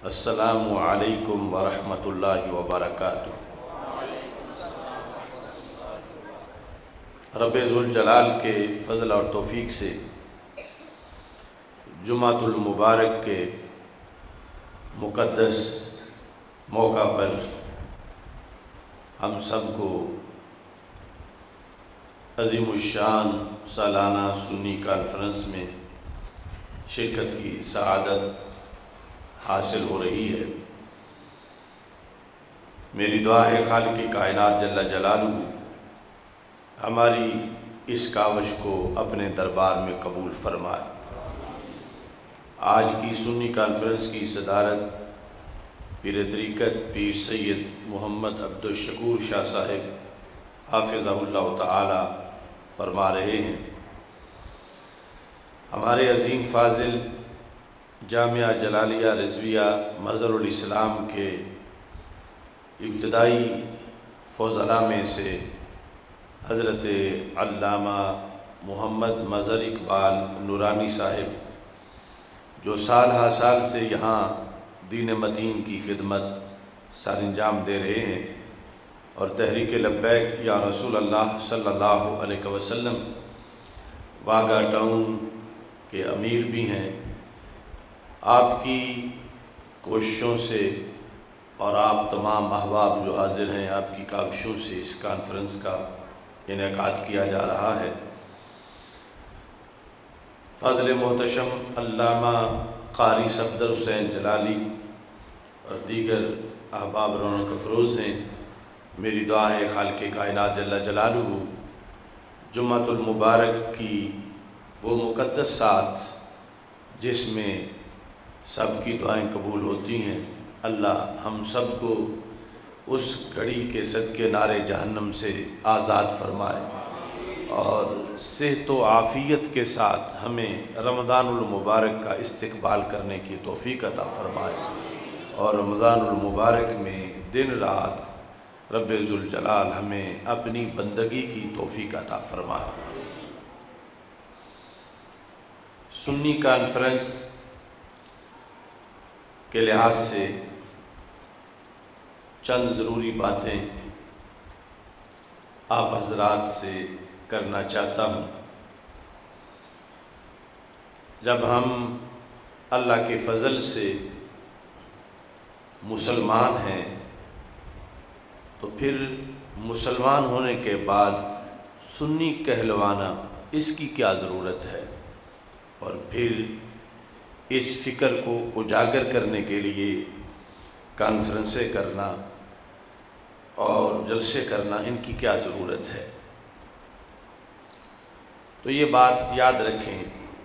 السلام علیکم ورحمۃ اللہ وبرکاتہ۔ رب ذوالجلال کے فضل اور توفیق سے جمعۃ المبارک کے مقدس موقع پر ہم سب کو عظیم الشان سالانہ سنی کانفرنس میں شرکت کی سعادت حاصل ہو رہی ہے۔ میری دعا ہے خالق کائنات جل جلالہ ہماری اس کاوش کو اپنے دربار میں قبول فرمائے۔ آج کی سنی کانفرنس کی صدارت پیر طریقت پیر سید محمد عبدالشکور شاہ صاحب حافظہ اللہ تعالی فرما رہے ہیں۔ ہمارے عظیم فاضل جامعہ جلالیہ رضویہ مظہر الاسلام کے ابتدائی فضلاء میں سے حضرت علامہ محمد مظہر اقبال نورانی صاحب جو سال ہر سال سے یہاں دین متین کی خدمت سر انجام دے رہے ہیں اور تحریک لبیک یا رسول اللہ صلی اللہ علیہ وسلم واگا ٹاؤن کے امیر بھی ہیں، آپ کی کوششوں سے اور آپ تمام احباب جو حاضر ہیں آپ کی کاوشوں سے اس کانفرنس کا انعقاد کیا جا رہا ہے۔ فاضل محتشم علامہ قاری صفدر حسین جلالی اور دیگر احباب رونق افروز ہیں۔ میری دعا ہے خالق کائنات جل جلالہ جمعۃ المبارک کی وہ مقدس سات جس میں سب کی دعائیں قبول ہوتی ہیں، اللہ ہم سب کو اس گھڑی کے صدقے نار جہنم سے آزاد فرمائے اور صحت و عافیت کے ساتھ ہمیں رمضان المبارک کا استقبال کرنے کی توفیق عطا فرمائے اور رمضان المبارک میں دن رات رب ذوالجلال ہمیں اپنی بندگی کی توفیق عطا فرمائے۔ سنی کانفرنس کے لحاظ سے چند ضروری باتیں آپ حضرات سے کرنا چاہتا ہوں۔ جب ہم اللہ کے فضل سے مسلمان ہیں تو پھر مسلمان ہونے کے بعد سنی کہلوانا اس کی کیا ضرورت ہے، اور پھر اس فکر کو اجاگر کرنے کے لیے کانفرنسیں کرنا اور جلسے کرنا ان کی کیا ضرورت ہے۔ تو یہ بات یاد رکھیں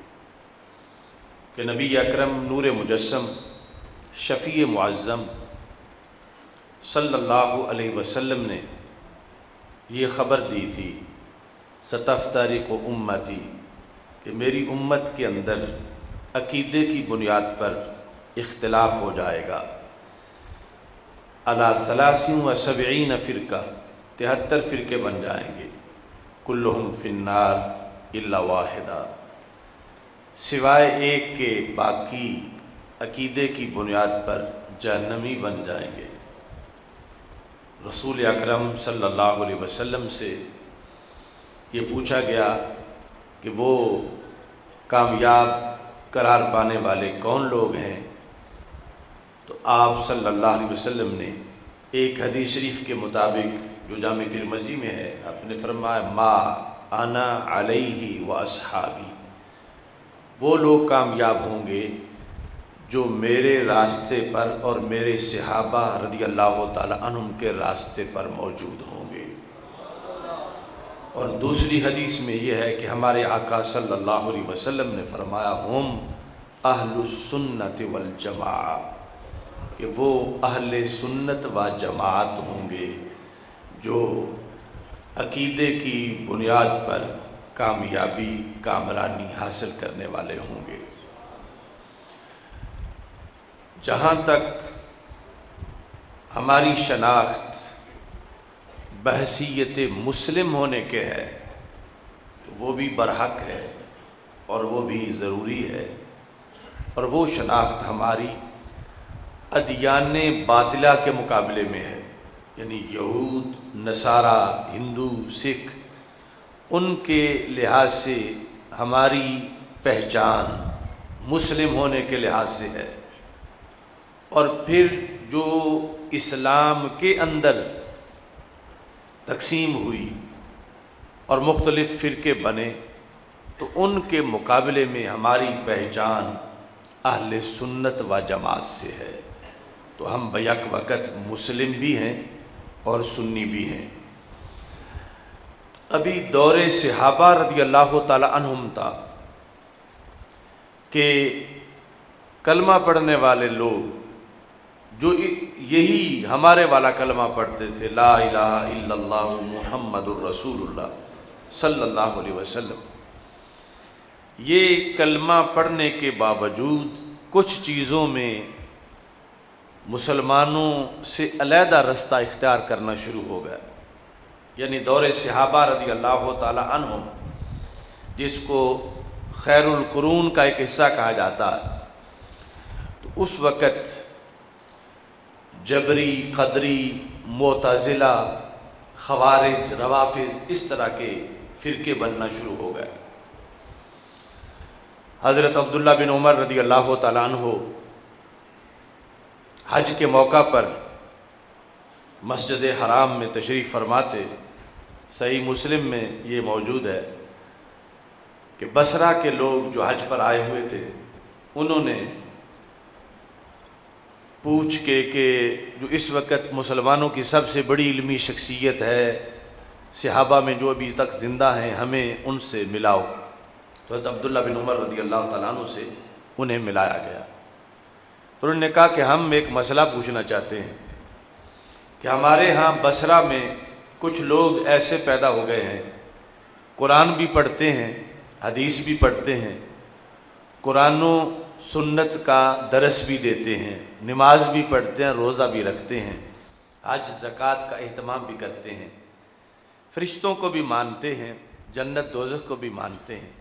کہ نبی اکرم نور مجسم شفیع معظم صلی اللہ علیہ وسلم نے یہ خبر دی تھی ستفترق امتی کہ میری امت کے اندر عقیدے کی بنیاد پر اختلاف ہو جائے گا۔ علی 73 فرقہ 73 فرقے بن جائیں گے، کلہم فی النار الا واحدہ، سوائے ایک کے باقی عقیدے کی بنیاد پر جہنمی بن جائیں گے۔ رسول اکرم صلی اللہ علیہ وسلم سے یہ پوچھا گیا کہ وہ کامیاب قرار پانے والے کون لوگ ہیں، تو آپ صلی اللہ علیہ وسلم نے ایک حدیث شریف کے مطابق جو جامع ترمذی میں ہے آپ نے فرمایا ما انا علیہ و اصحابی، وہ لوگ کامیاب ہوں گے جو میرے راستے پر اور میرے صحابہ رضی اللہ تعالی عنہم کے راستے پر موجود ہوں گے۔ اور دوسری حدیث میں یہ ہے کہ ہمارے آقا صلی اللہ علیہ وسلم نے فرمایا ہم اہل السنت والجماعہ، کہ وہ اہل سنت و جماعت ہوں گے جو عقیدے کی بنیاد پر کامیابی کامرانی حاصل کرنے والے ہوں گے۔ جہاں تک ہماری شناخت بحیثیت مسلم ہونے کے ہے تو وہ بھی برحق ہے اور وہ بھی ضروری ہے، اور وہ شناخت ہماری ادیان باطلہ کے مقابلے میں ہے، یعنی یہود، نصارہ، ہندو، سکھ، ان کے لحاظ سے ہماری پہچان مسلم ہونے کے لحاظ سے ہے، اور پھر جو اسلام کے اندر تقسیم ہوئی اور مختلف فرقے بنے تو ان کے مقابلے میں ہماری پہچان اہل سنت و جماعت سے ہے، تو ہم بیک وقت مسلم بھی ہیں اور سنی بھی ہیں۔ ابھی دور صحابہ رضی اللہ تعالی عنہم تھا کہ کلمہ پڑھنے والے لوگ جو یہی ہمارے والا کلمہ پڑھتے تھے، لا الہ الا اللہ محمد الرسول اللہ صلی اللہ علیہ وسلم، یہ کلمہ پڑھنے کے باوجود کچھ چیزوں میں مسلمانوں سے علیحدہ رستہ اختیار کرنا شروع ہو گیا، یعنی دور صحابہ رضی اللہ تعالی عنہم، جس کو خیر القرون کا ایک حصہ کہا جاتا ہے، تو اس وقت جبری، قدری، معتزلہ، خوارج، روافض، اس طرح کے فرقے بننا شروع ہو گئے۔ حضرت عبداللہ بن عمر رضی اللہ تعالیٰ عنہ حج کے موقع پر مسجد حرام میں تشریف فرماتے، صحیح مسلم میں یہ موجود ہے کہ بصرہ کے لوگ جو حج پر آئے ہوئے تھے انہوں نے پوچھ کے کہ جو اس وقت مسلمانوں کی سب سے بڑی علمی شخصیت ہے صحابہ میں جو ابھی تک زندہ ہیں، ہمیں ان سے ملاؤ، تو حضرت عبداللہ بن عمر رضی اللہ تعالیٰ عنہ سے انہیں ملایا گیا، تو انہوں نے کہا کہ ہم ایک مسئلہ پوچھنا چاہتے ہیں کہ ہمارے ہاں بصرہ میں کچھ لوگ ایسے پیدا ہو گئے ہیں، قرآن بھی پڑھتے ہیں، حدیث بھی پڑھتے ہیں، قرآن و سنت کا درس بھی دیتے ہیں، نماز بھی پڑھتے ہیں، روزہ بھی رکھتے ہیں، حج زکوٰۃ کا اہتمام بھی کرتے ہیں، فرشتوں کو بھی مانتے ہیں، جنت دوزخ کو بھی مانتے ہیں،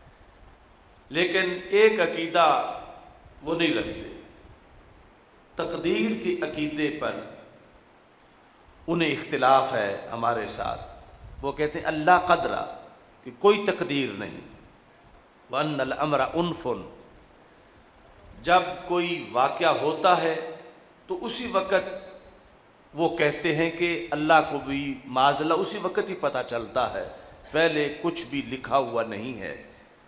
لیکن ایک عقیدہ وہ نہیں رکھتے، تقدیر کے عقیدے پر انہیں اختلاف ہے ہمارے ساتھ۔ وہ کہتے ہیں اللہ قدرہ، کہ کوئی تقدیر نہیں، وَأَنَّ الْأَمْرَ أُنْفٌ، جب کوئی واقعہ ہوتا ہے تو اسی وقت وہ کہتے ہیں کہ اللہ کو بھی معاذ اللہ اسی وقت ہی پتہ چلتا ہے، پہلے کچھ بھی لکھا ہوا نہیں ہے۔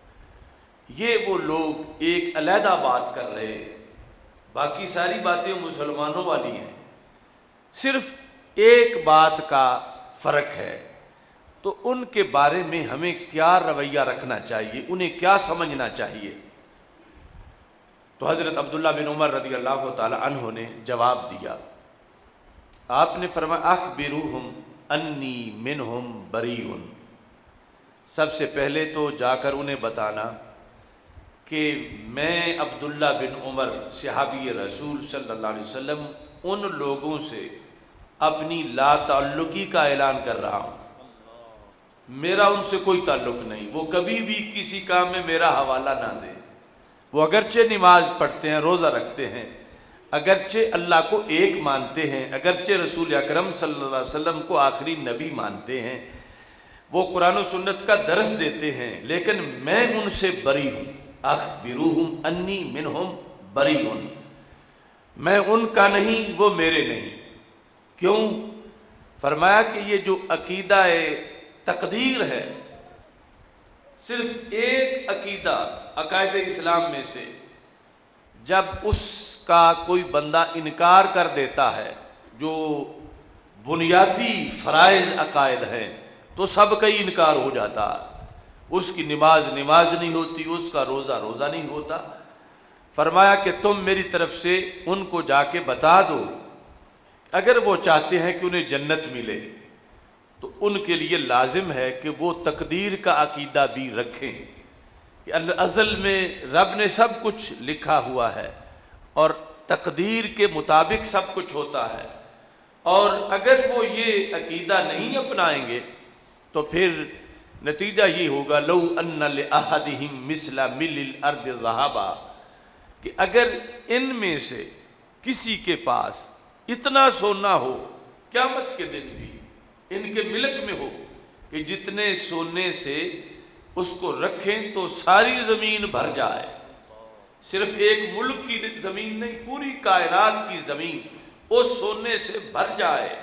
یہ وہ لوگ ایک علیحدہ بات کر رہے ہیں، باقی ساری باتیں مسلمانوں والی ہیں، صرف ایک بات کا فرق ہے، تو ان کے بارے میں ہمیں کیا رویہ رکھنا چاہیے، انہیں کیا سمجھنا چاہیے؟ تو حضرت عبداللہ بن عمر رضی اللہ تعالی عنہ نے جواب دیا، آپ نے فرمایا اخبروہم انی منہم بریء، سب سے پہلے تو جا کر انہیں بتانا کہ میں عبداللہ بن عمر صحابی رسول صلی اللہ علیہ وسلم ان لوگوں سے اپنی لا تعلقی کا اعلان کر رہا ہوں، میرا ان سے کوئی تعلق نہیں، وہ کبھی بھی کسی کام میں میرا حوالہ نہ دیں، وہ اگرچہ نماز پڑھتے ہیں، روزہ رکھتے ہیں، اگرچہ اللہ کو ایک مانتے ہیں، اگرچہ رسول اکرم صلی اللہ علیہ وسلم کو آخری نبی مانتے ہیں، وہ قرآن و سنت کا درس دیتے ہیں، لیکن میں ان سے بری ہوں، اخبروہم انی منہم بریء، میں ان کا نہیں، وہ میرے نہیں۔ کیوں؟ فرمایا کہ یہ جو عقیدہ تقدیر ہے، صرف ایک عقیدہ عقائد اسلام میں سے جب اس کا کوئی بندہ انکار کر دیتا ہے، جو بنیادی فرائض عقائد ہیں، تو سب کا ہی انکار ہو جاتا ہے، اس کی نماز نہیں ہوتی، اس کا روزہ نہیں ہوتا۔ فرمایا کہ تم میری طرف سے ان کو جا کے بتا دو، اگر وہ چاہتے ہیں کہ انہیں جنت ملے تو ان کے لیے لازم ہے کہ وہ تقدیر کا عقیدہ بھی رکھیں، کہ ازل میں رب نے سب کچھ لکھا ہوا ہے اور تقدیر کے مطابق سب کچھ ہوتا ہے، اور اگر وہ یہ عقیدہ نہیں اپنائیں گے تو پھر نتیجہ یہ ہوگا لو ان لأحدہم مثل مل الارض ذہابا، کہ اگر ان میں سے کسی کے پاس اتنا سونا ہو قیامت کے دن بھی ان کے ملک میں ہو کہ جتنے سونے سے اس کو رکھیں تو ساری زمین بھر جائے، صرف ایک ملک کی زمین نہیں، پوری کائنات کی زمین اس سونے سے بھر جائے،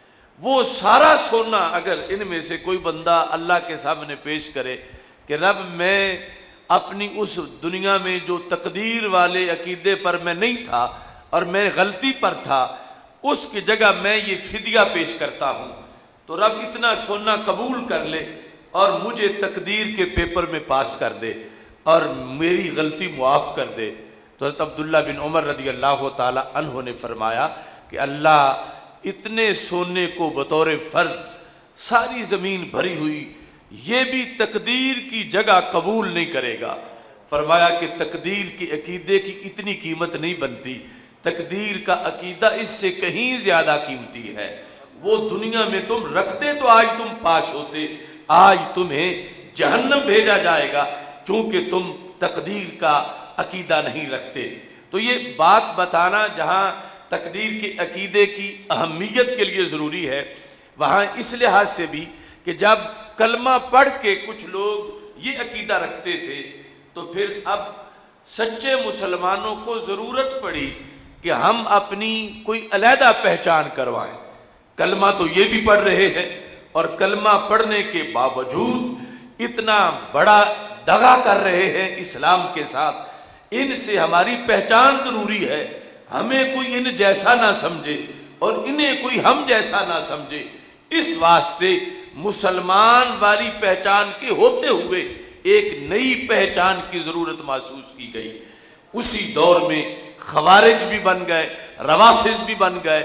وہ سارا سونا اگر ان میں سے کوئی بندہ اللہ کے سامنے پیش کرے کہ رب میں اپنی اس دنیا میں جو تقدیر والے عقیدے پر میں نہیں تھا اور میں غلطی پر تھا، اس کی جگہ میں یہ فدیہ پیش کرتا ہوں، تو رب اتنا سونا قبول کر لے اور مجھے تقدیر کے پیپر میں پاس کر دے اور میری غلطی معاف کر دے۔ تو حضرت عبداللہ بن عمر رضی اللہ تعالی عنہ نے فرمایا کہ اللہ اتنے سونے کو بطور فرض ساری زمین بھری ہوئی یہ بھی تقدیر کی جگہ قبول نہیں کرے گا۔ فرمایا کہ تقدیر کے عقیدے کی اتنی قیمت نہیں بنتی، تقدیر کا عقیدہ اس سے کہیں زیادہ قیمتی ہے۔ وہ دنیا میں تم رکھتے تو آج تم پاس ہوتے، آج تمہیں جہنم بھیجا جائے گا چونکہ تم تقدیر کا عقیدہ نہیں رکھتے۔ تو یہ بات بتانا جہاں تقدیر کے عقیدے کی اہمیت کے لیے ضروری ہے، وہاں اس لحاظ سے بھی کہ جب کلمہ پڑھ کے کچھ لوگ یہ عقیدہ رکھتے تھے تو پھر اب سچے مسلمانوں کو ضرورت پڑی کہ ہم اپنی کوئی علیحدہ پہچان کروائیں۔ کلمہ تو یہ بھی پڑھ رہے ہیں اور کلمہ پڑھنے کے باوجود اتنا بڑا دغا کر رہے ہیں اسلام کے ساتھ، ان سے ہماری پہچان ضروری ہے، ہمیں کوئی ان جیسا نہ سمجھے اور انہیں کوئی ہم جیسا نہ سمجھے۔ اس واسطے مسلمان والی پہچان کے ہوتے ہوئے ایک نئی پہچان کی ضرورت محسوس کی گئی۔ اسی دور میں خوارج بھی بن گئے، روافظ بھی بن گئے،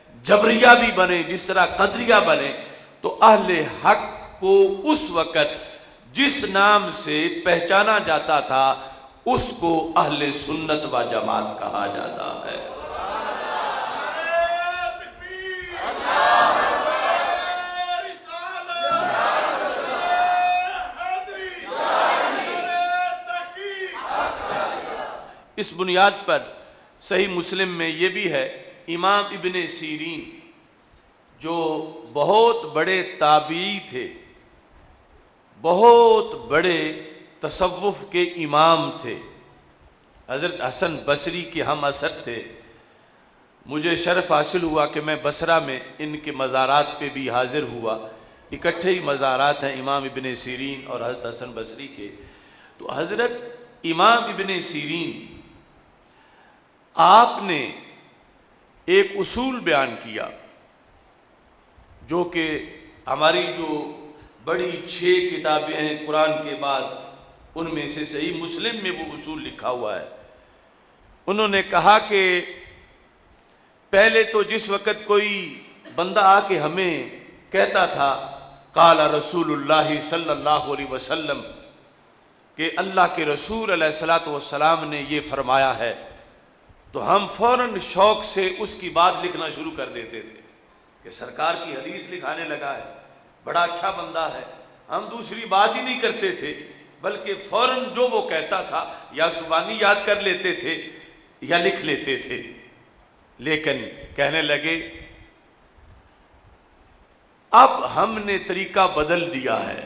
جبریہ بھی بنے، جس طرح قدریہ بنے۔ تو اہل حق کو اس وقت جس نام سے پہچانا جاتا تھا اس کو اہل سنت و جماعت کہا جاتا ہے۔ اس بنیاد پر صحیح مسلم میں یہ بھی ہے، امام ابن سیرین جو بہت بڑے تابعی تھے، بہت بڑے تصوف کے امام تھے، حضرت حسن بصری کے ہم اثر تھے۔ مجھے شرف حاصل ہوا کہ میں بصرہ میں ان کے مزارات پہ بھی حاضر ہوا، اکٹھے ہی مزارات ہیں امام ابن سیرین اور حضرت حسن بصری کے۔ تو حضرت امام ابن سیرین آپ نے ایک اصول بیان کیا جو کہ ہماری جو بڑی 6 کتابیں ہیں قرآن کے بعد ان میں سے صحیح مسلم میں وہ اصول لکھا ہوا ہے۔ انہوں نے کہا کہ پہلے تو جس وقت کوئی بندہ آ کے ہمیں کہتا تھا قال رسول اللہ صلی اللہ علیہ وسلم کہ اللہ کے رسول علیہ السلام نے یہ فرمایا ہے، تو ہم فوراً شوق سے اس کی بات لکھنا شروع کر دیتے تھے کہ سرکار کی حدیث لکھانے لگا ہے، بڑا اچھا بندہ ہے۔ ہم دوسری بات ہی نہیں کرتے تھے بلکہ فوراً جو وہ کہتا تھا یا زبانی یاد کر لیتے تھے یا لکھ لیتے تھے۔ لیکن کہنے لگے اب ہم نے طریقہ بدل دیا ہے،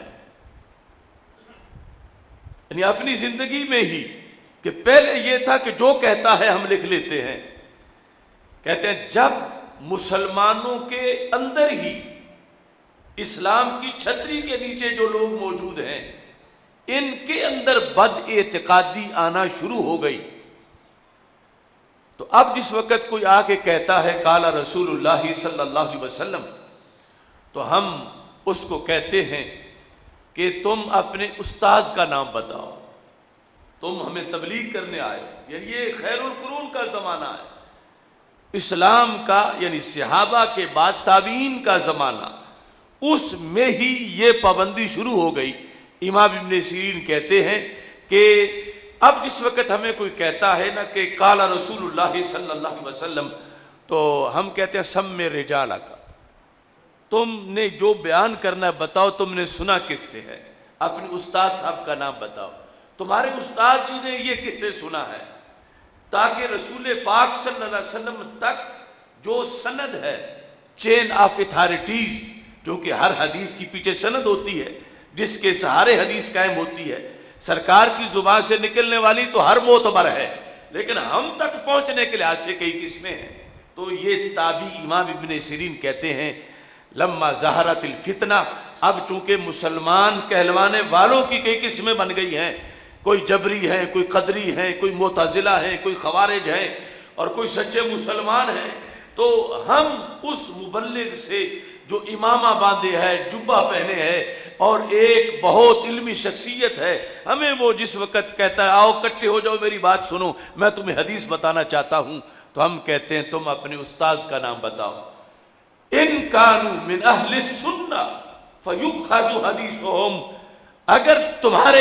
یعنی اپنی زندگی میں ہی، کہ پہلے یہ تھا کہ جو کہتا ہے ہم لکھ لیتے ہیں۔ کہتے ہیں جب مسلمانوں کے اندر ہی اسلام کی چھتری کے نیچے جو لوگ موجود ہیں ان کے اندر بد اعتقادی آنا شروع ہو گئی، تو اب جس وقت کوئی آ کے کہتا ہے قال رسول اللہ صلی اللہ علیہ وسلم، تو ہم اس کو کہتے ہیں کہ تم اپنے استاذ کا نام بتاؤ، تم ہمیں تبلیغ کرنے آئے۔ یعنی یہ خیر القرون کا زمانہ ہے، اسلام کا یعنی صحابہ کے بعد تابعین کا زمانہ، اس میں ہی یہ پابندی شروع ہو گئی۔ امام ابن سیرین کہتے ہیں کہ اب جس وقت ہمیں کوئی کہتا ہے نا کہ قال رسول اللہ صلی اللہ علیہ وسلم، تو ہم کہتے ہیں سم رجالہ کا، تم نے جو بیان کرنا ہے بتاؤ، تم نے سنا کس سے ہے، اپنے استاد صاحب کا نام بتاؤ، تمہارے استاد جی نے یہ کس سے سنا ہے۔ تاکہ رسول پاک صلی اللہ علیہ وسلم تک جو سند ہے، چین آف اتھارٹیز، جو کہ ہر حدیث کی پیچھے سند ہوتی ہے جس کے سہارے حدیث قائم ہوتی ہے، سرکار کی زبان سے نکلنے والی تو ہر معتبر ہے، لیکن ہم تک پہنچنے کے لحاظ سے کئی قسمیں ہیں۔ تو یہ تابعی امام ابن سیرین کہتے ہیں لما ظہرت الفتنہ، اب چونکہ مسلمان کہلوانے والوں کی کئی قسمیں بن گئی ہیں، کوئی جبری ہیں، کوئی قدری ہیں، کوئی معتزلہ ہیں، کوئی خوارج ہیں، اور کوئی سچے مسلمان ہیں، تو ہم اس مبلغ سے جو امامہ باندھے ہے، جبہ پہنے ہے اور ایک بہت علمی شخصیت ہے، ہمیں وہ جس وقت کہتا ہے آؤ کٹھے ہو جاؤ میری بات سنو میں تمہیں حدیث بتانا چاہتا ہوں، تو ہم کہتے ہیں تم اپنے استاذ کا نام بتاؤ۔ ان کانوا من اہل السنہ فیؤخذ حدیثہم، اگر تمہارے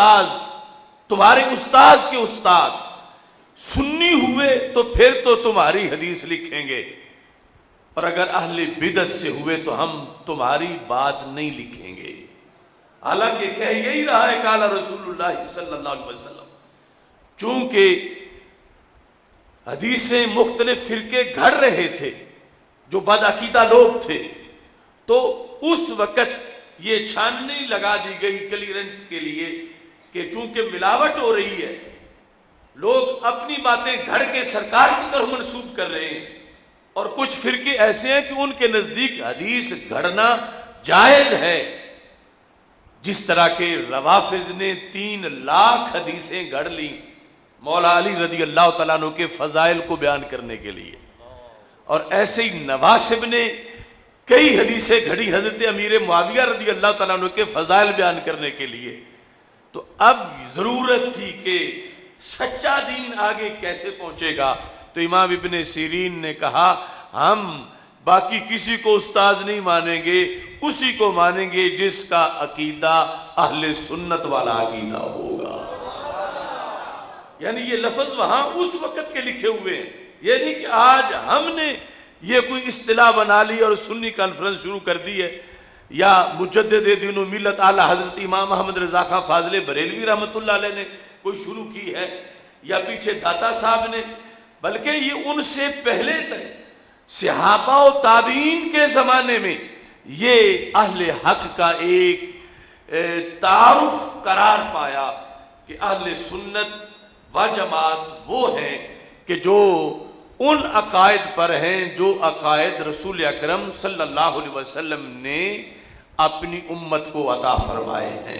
استاذ کے استاد سنی ہوئے تو پھر تو تمہاری حدیث لکھیں گے، اور اگر اہل بدعت سے ہوئے تو ہم تمہاری بات نہیں لکھیں گے۔ حالانکہ کہہ یہی رہا ہے قال رسول اللہ صلی اللہ علیہ وسلم، چونکہ حدیثیں مختلف فرقے گھڑ رہے تھے جو بدعقیدہ لوگ تھے، تو اس وقت یہ چھاننی لگا دی گئی کلیئرنس کے لیے کہ چونکہ ملاوٹ ہو رہی ہے، لوگ اپنی باتیں گھڑ کے سرکار کی طرف منسوب کر رہے ہیں، اور کچھ فرقے ایسے ہیں کہ ان کے نزدیک حدیث گھڑنا جائز ہے، جس طرح کہ روافض نے 3 لاکھ حدیثیں گھڑ لیں مولا علی رضی اللہ تعالیٰ عنہ کے فضائل کو بیان کرنے کے لیے، اور ایسے ہی نواسب نے کئی حدیثیں گھڑی حضرت امیر معاویہ رضی اللہ تعالیٰ عنہ کے فضائل بیان کرنے کے لیے۔ تو اب ضرورت تھی کہ سچا دین آگے کیسے پہنچے گا، تو امام ابن سیرین نے کہا ہم باقی کسی کو استاد نہیں مانیں گے، اسی کو مانیں گے جس کا عقیدہ اہل سنت والا عقیدہ ہوگا۔ یعنی یہ لفظ وہاں اس وقت کے لکھے ہوئے ہیں، یہ نہیں کہ آج ہم نے یہ کوئی اصطلاح بنا لی اور سنی کانفرنس شروع کر دی ہے، یا مجدد دین و ملت اعلیٰ حضرت امام محمد رضا خان فاضل بریلوی رحمۃ اللہ علیہ نے کوئی شروع کی ہے، یا پیچھے داتا صاحب نے، بلکہ یہ ان سے پہلے تھے، صحابہ و تابعین کے زمانے میں یہ اہل حق کا ایک تعارف قرار پایا کہ اہل سنت و جماعت وہ ہیں کہ جو ان عقائد پر ہیں جو عقائد رسول اکرم صلی اللہ علیہ وسلم نے اپنی امت کو عطا فرمائے ہیں۔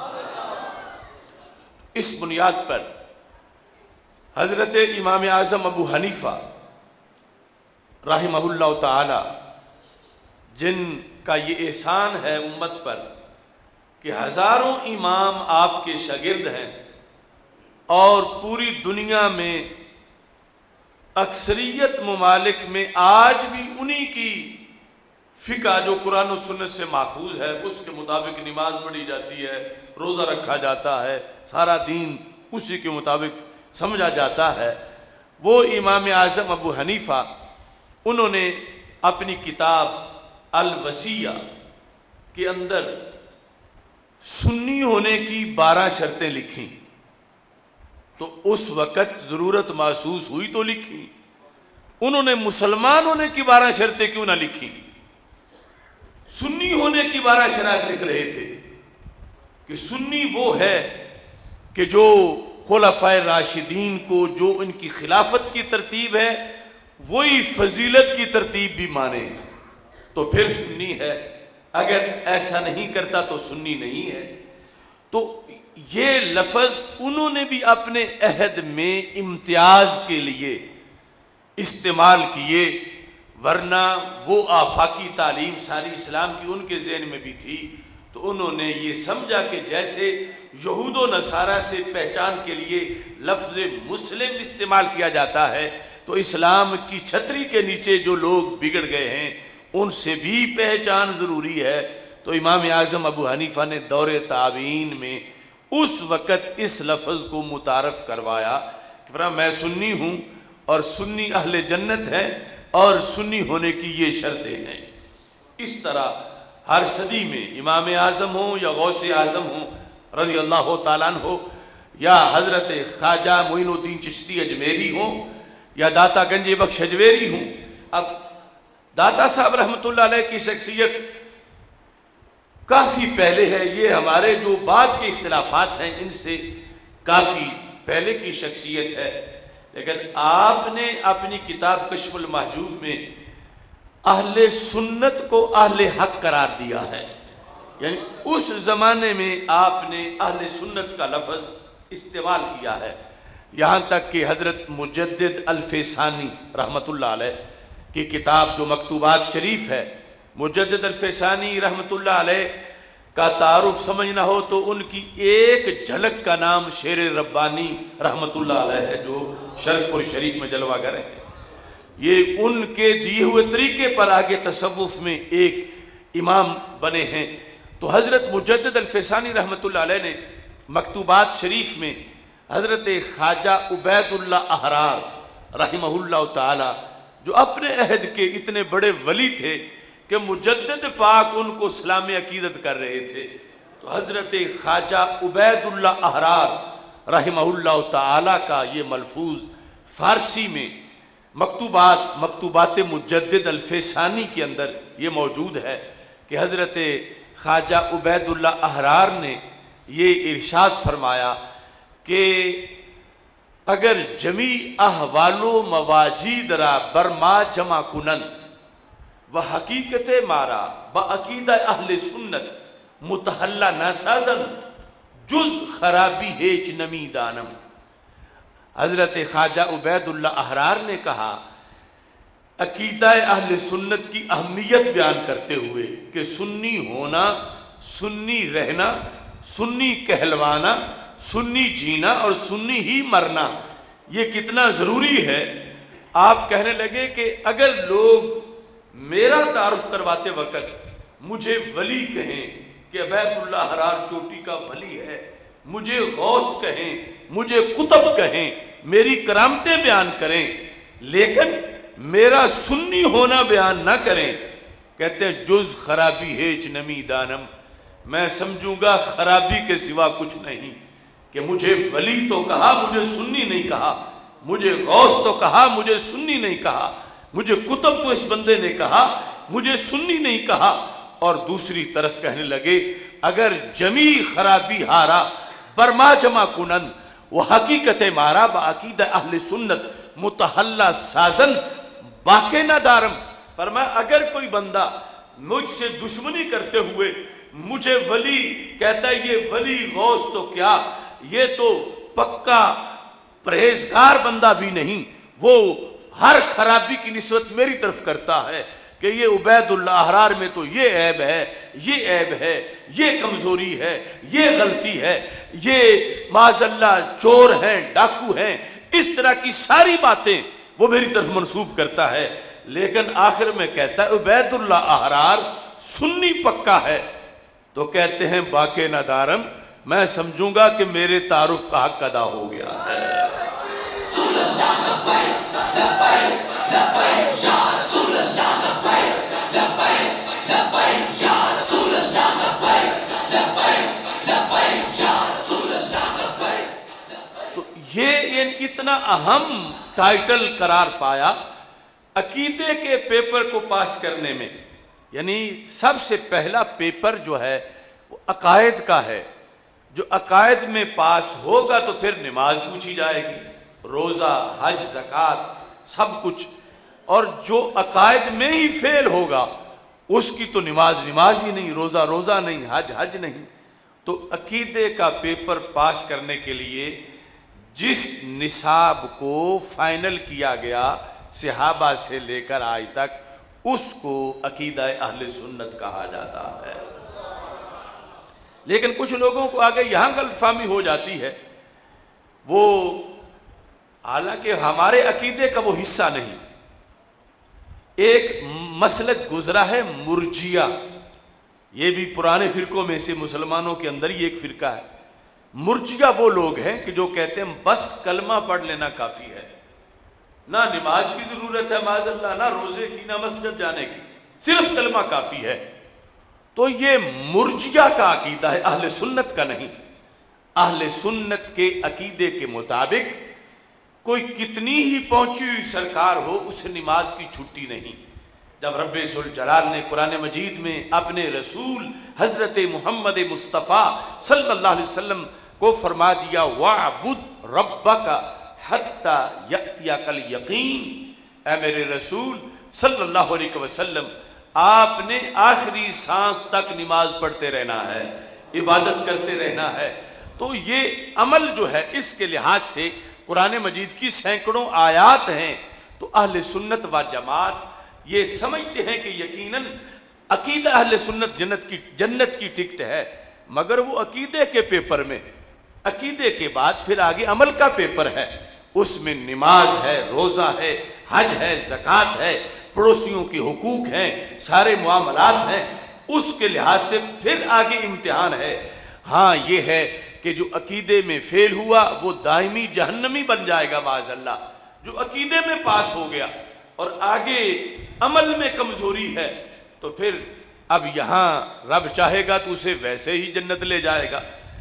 اس بنیاد پر حضرت امام اعظم ابو حنیفہ رحمہ اللہ تعالی، جن کا یہ احسان ہے امت پر کہ ہزاروں امام آپ کے شاگرد ہیں، اور پوری دنیا میں اکثریت ممالک میں آج بھی انہی کی فقہ جو قرآن و سنت سے ماخوذ ہے اس کے مطابق نماز پڑھی جاتی ہے، روزہ رکھا جاتا ہے، سارا دین اسی کے مطابق سمجھا جاتا ہے۔ وہ امام اعظم ابو حنیفہ، انہوں نے اپنی کتاب الوصیہ کے اندر سنی ہونے کی 12 شرطیں لکھیں، تو اس وقت ضرورت محسوس ہوئی تو لکھی۔ انہوں نے مسلمان ہونے کی 12 شرطیں کیوں نہ لکھی، سنی ہونے کی 12 شرائط لکھ رہے تھے کہ سنی وہ ہے کہ جو خلفائے راشدین کو جو ان کی خلافت کی ترتیب ہے وہی فضیلت کی ترتیب بھی مانے تو پھر سنی ہے، اگر ایسا نہیں کرتا تو سنی نہیں ہے۔ تو یہ لفظ انہوں نے بھی اپنے عہد میں امتیاز کے لیے استعمال کیے، ورنہ وہ آفاقی تعلیم ساری اسلام کی ان کے ذہن میں بھی تھی، تو انہوں نے یہ سمجھا کہ جیسے یہود و نصارہ سے پہچان کے لیے لفظ مسلم استعمال کیا جاتا ہے، تو اسلام کی چھتری کے نیچے جو لوگ بگڑ گئے ہیں ان سے بھی پہچان ضروری ہے۔ تو امام اعظم ابو حنیفہ نے دور تابعین میں اس وقت اس لفظ کو متعارف کروایا کہ میں سنی ہوں اور سنی اہل جنت ہے اور سنی ہونے کی یہ شرطیں ہیں۔ اس طرح ہر صدی میں امام اعظم ہوں یا غوث اعظم ہوں رضی اللہ تعالیٰ عنہ، یا حضرت خواجہ معین الدین چشتی اجمیری ہوں یا داتا گنج بخش اجمیری ہوں. اب داتا صاحب رحمۃ اللہ علیہ کی شخصیت کافی پہلے ہے، یہ ہمارے جو بعد کے اختلافات ہیں ان سے کافی پہلے کی شخصیت ہے. لیکن آپ نے اپنی کتاب کشف المحجوب میں اہل سنت کو اہل حق قرار دیا ہے. یعنی اس زمانے میں آپ نے اہل سنت کا لفظ استعمال کیا ہے. یہاں تک کہ حضرت مجدد الفیسانی رحمۃ اللہ علیہ کی کتاب جو مکتوبات شریف ہے، مجدد الفیسانی رحمۃ اللہ علیہ کا تعارف سمجھنا ہو تو ان کی ایک جھلک کا نام شیر ربانی رحمۃ اللہ علیہ ہے، جو شرق پور شریف میں جلوہ گر ہے. یہ ان کے دیے ہوئے طریقے پر آگے تصوف میں ایک امام بنے ہیں. تو حضرت مجدد الفیسانی رحمۃ اللہ علیہ نے مکتوبات شریف میں حضرت خواجہ عبید اللہ احرار رحمہ اللہ تعالی، جو اپنے عہد کے اتنے بڑے ولی تھے کہ مجدد پاک ان کو اسلام عقیدت کر رہے تھے، تو حضرت خواجہ عبید اللہ احرار رحمہ اللہ تعالی کا یہ ملفوظ فارسی میں مکتوبات مجدد الفیسانی کے اندر یہ موجود ہے کہ حضرت خواجہ عبید اللہ احرار نے یہ ارشاد فرمایا کہ اگر جمی احوال و مواجید را برما جمع کنن و حقیقت مارا با عقیدہ اہل سنت متحلہ ناسازن جز خرابی ہیچ نمی دانم. حضرت خواجہ عبید اللہ احرار نے کہا عقیدہ اہل سنت کی اہمیت بیان کرتے ہوئے کہ سنی ہونا، سنی رہنا، سنی کہلوانا، سنی جینا اور سنی ہی مرنا یہ کتنا ضروری ہے. آپ کہنے لگے کہ اگر لوگ میرا تعارف کرواتے وقت مجھے ولی کہیں کہ عبید اللہ احرار چوٹی کا ولی ہے، مجھے غوث کہیں، مجھے قطب کہیں، میری کرامتیں بیان کریں، لیکن میرا سنی ہونا بیان نہ کریں، کہتے ہیں جز خرابی ہیچ نمی دانم، میں سمجھوں گا خرابی کے سوا کچھ نہیں. کہ مجھے ولی تو کہا، مجھے سنی نہیں کہا، مجھے غوث تو کہا، مجھے سنی نہیں کہا، مجھے قطب تو اس بندے نے کہا، مجھے سنی نہیں کہا. اور دوسری طرف کہنے لگے اگر جمی خرابی ہارا برما جمع کنن وہ حقیقت مارا با عقیدہ اہل سنت متحلہ سازن باقی نہ دارم. فرمایا اگر کوئی بندہ مجھ سے دشمنی کرتے ہوئے مجھے ولی کہتا ہے، یہ ولی غوث تو کیا، یہ تو پکا پرہیزگار بندہ بھی نہیں، وہ ہر خرابی کی نسبت میری طرف کرتا ہے کہ یہ عبید اللہ احرار میں تو یہ عیب ہے، یہ عیب ہے، یہ کمزوری ہے، یہ غلطی ہے، یہ معاذ اللہ چور ہیں، ڈاکو ہیں، اس طرح کی ساری باتیں وہ میری طرف منسوب کرتا ہے. لیکن آخر میں کہتا ہے عبید اللہ احرار سنی پکا ہے، تو کہتے ہیں باقی ندارم، میں سمجھوں گا کہ میرے تعارف کا حق ادا ہو گیا ہے. تو یہ یعنی اتنا اہم ٹائٹل قرار پایا عقیدے کے پیپر کو پاس کرنے میں. یعنی سب سے پہلا پیپر جو ہے وہ عقائد کا ہے. جو عقائد میں پاس ہوگا تو پھر نماز پوچھی جائے گی، روزہ، حج، زکوٰۃ سب کچھ. اور جو عقائد میں ہی فیل ہوگا اس کی تو نماز ہی نہیں، روزہ روزہ نہیں، حج نہیں. تو عقیدے کا پیپر پاس کرنے کے لیے جس نصاب کو فائنل کیا گیا صحابہ سے لے کر آج تک، اس کو عقیدہ اہل سنت کہا جاتا ہے. لیکن کچھ لوگوں کو آگے یہاں غلط فہمی ہو جاتی ہے، وہ حالانکہ ہمارے عقیدے کا وہ حصہ نہیں. ایک مسلک گزرا ہے مرجیہ، یہ بھی پرانے فرقوں میں سے مسلمانوں کے اندر ہی ایک فرقہ ہے. مرجیہ وہ لوگ ہیں کہ جو کہتے ہیں بس کلمہ پڑھ لینا کافی ہے، نہ نماز کی ضرورت ہے معاذ اللہ، نہ روزے کی، نہ مسجد جانے کی، صرف کلمہ کافی ہے. تو یہ مرجیہ کا عقیدہ ہے، اہل سنت کا نہیں. اہل سنت کے عقیدے کے مطابق کوئی کتنی ہی پہنچی ہوئی سرکار ہو اسے نماز کی چھٹی نہیں۔ جب رب ذوالجلال نے قرآن مجید میں اپنے رسول حضرت محمد مصطفیٰ صلی اللہ علیہ وسلم کو فرما دیا وَاعْبُدْ رَبَّكَ حَتَّى يَأْتِيَكَ الْيَقِينُ، اے میرے رسول صلی اللہ علیہ وسلم آپ نے آخری سانس تک نماز پڑھتے رہنا ہے، عبادت کرتے رہنا ہے۔ تو یہ عمل جو ہے اس کے لحاظ سے قرآن مجید کی سینکڑوں آیات ہیں، تو اہل سنت و جماعت یہ سمجھتے ہیں کہ یقیناً عقیدہ اہل سنت جنت کی ٹکٹ ہے، مگر وہ عقیدے کے پیپر میں، عقیدے کے بعد پھر آگے عمل کا پیپر ہے، اس میں نماز ہے، روزہ ہے، حج ہے، زکوٰۃ ہے، پڑوسیوں کے حقوق ہیں، سارے معاملات ہیں، اس کے لحاظ سے پھر آگے امتحان ہے۔ ہاں یہ ہے کہ جو عقیدے میں فیل ہوا وہ دائمی جہنمی بن جائے گا معاذ اللہ، جو عقیدے میں پاس ہو گیا اور آگے عمل میں کمزوری ہے تو پھر اب یہاں رب چاہے گا تو اسے ویسے ہی جنت لے جائے گا،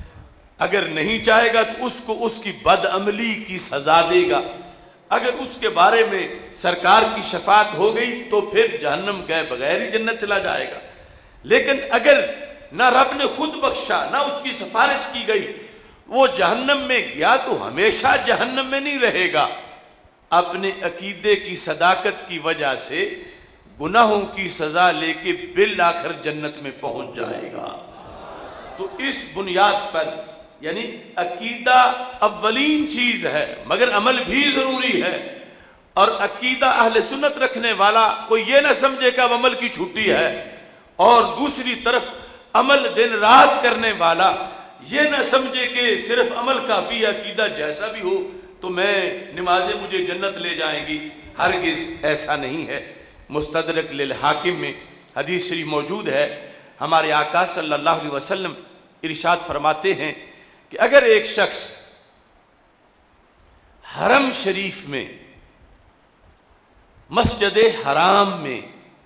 اگر نہیں چاہے گا تو اس کو اس کی بد عملی کی سزا دے گا، اگر اس کے بارے میں سرکار کی شفاعت ہو گئی تو پھر جہنم گئے بغیر ہی جنت چلا جائے گا۔ لیکن اگر نہ رب نے خود بخشا نہ اس کی سفارش کی گئی، وہ جہنم میں گیا تو ہمیشہ جہنم میں نہیں رہے گا، اپنے عقیدے کی صداقت کی وجہ سے گناہوں کی سزا لے کے بالآخر جنت میں پہنچ جائے گا۔ تو اس بنیاد پر یعنی عقیدہ اولین چیز ہے مگر عمل بھی ضروری ہے، اور عقیدہ اہل سنت رکھنے والا کوئی یہ نہ سمجھے کہ اب عمل کی چھٹی ہے، اور دوسری طرف عمل دن رات کرنے والا یہ نہ سمجھے کہ صرف عمل کافی ہے، عقیدہ جیسا بھی ہو تو میں نمازیں مجھے جنت لے جائیں گی، ہرگز ایسا نہیں ہے۔ مستدرک للحاکم میں حدیث شریف موجود ہے، ہمارے آقا صلی اللہ علیہ وسلم ارشاد فرماتے ہیں کہ اگر ایک شخص حرم شریف میں مسجد حرام میں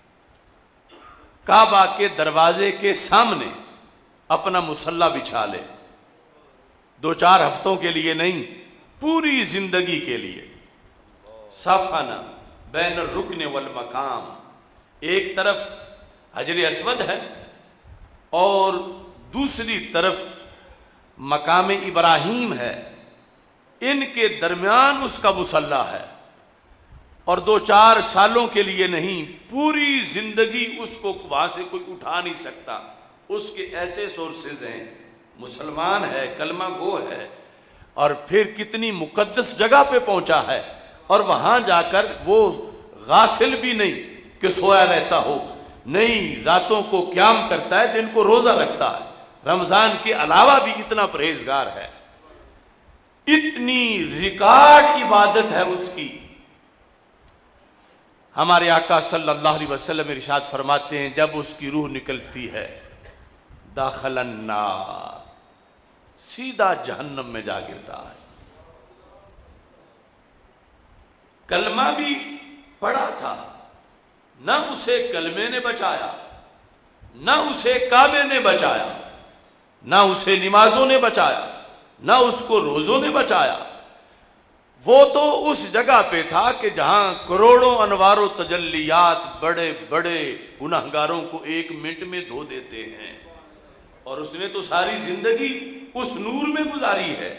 کعبہ کے دروازے کے سامنے اپنا مصلی بچھا لے، 2-4 ہفتوں کے لیے نہیں، پوری زندگی کے لیے، صافانہ بین الرکن والمقام، ایک طرف حجر اسود ہے اور دوسری طرف مقام ابراہیم ہے، ان کے درمیان اس کا مصلی ہے، اور 2-4 سالوں کے لیے نہیں، پوری زندگی اس کو وہاں سے کوئی اٹھا نہیں سکتا، اس کے ایسے سورسز ہیں، مسلمان ہے، کلمہ گو ہے، اور پھر کتنی مقدس جگہ پہ پہنچا ہے، اور وہاں جا کر وہ غافل بھی نہیں کہ سویا رہتا ہو، نہیں، راتوں کو قیام کرتا ہے، دن کو روزہ رکھتا ہے، رمضان کے علاوہ بھی اتنا پرہیزگار ہے، اتنی ریکارڈ عبادت ہے اس کی۔ ہمارے آقا صلی اللہ علیہ وسلم ارشاد فرماتے ہیں جب اس کی روح نکلتی ہے داخل النار، سیدھا جہنم میں جا گرتا ہے۔ کلمہ بھی پڑھا تھا، نہ اسے کلمے نے بچایا، نہ اسے کعبے نے بچایا، نہ اسے نمازوں نے بچایا، نہ اس کو روزوں نے بچایا، وہ تو اس جگہ پہ تھا کہ جہاں کروڑوں انوار و تجلیات بڑے بڑے گناہگاروں کو 1 منٹ میں دھو دیتے ہیں، اور اس نے تو ساری زندگی اس نور میں گزاری ہے۔